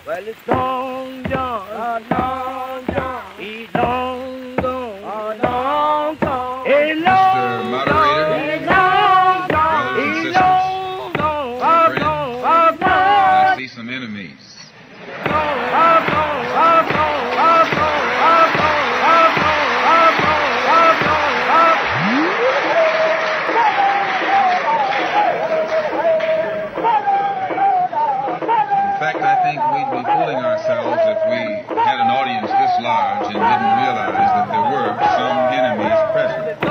Well, it's Long John, Long John, he's long gone, long gone, he's long gone, he's long gone, he's long gone, gone, I see some enemies. In fact, I think we'd be fooling ourselves if we had an audience this large and didn't realize that there were some enemies present. This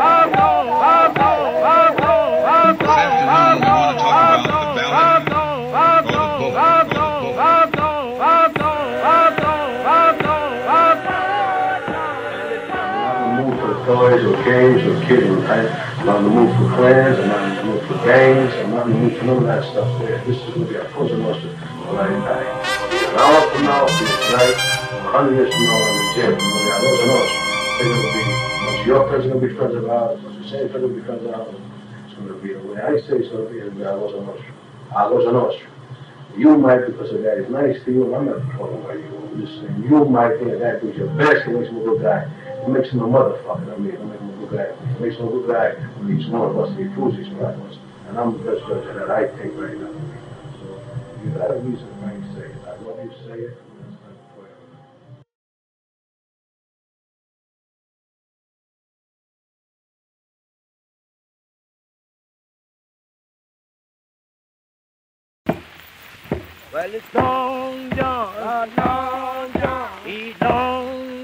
afternoon, we want to talk about the ballot or the vote. I'm on the move for toys or games or kidding, right? I'm on the move for clans, I'm on the move for gangs, I'm not on the move for none of that stuff there. This is going to be a Cosa Nostra, right? An hour from now, I'll be right? 100 years from now, I'm in jail. It's going to be a Cosa Nostra. They're going to be, once your friends are going to be friends of ours, once your same friends will be friends of ours, it's going to be the way I say it's going to be a Cosa Nostra. A Cosa Nostra. You might, because a guy is nice to you, and I'm not talking about you, I'm just saying, you might think a guy who's your best, he makes him a good guy. It makes him a motherfucker, I mean, it makes him a good guy. It makes him a good guy when he's one of us and he proves he's one of us. And I'm the best judge of that, I think, right now. So, you got a reason why you say it. I love you to say it, and that's not forever. Well, it's Long John, Long John, he's long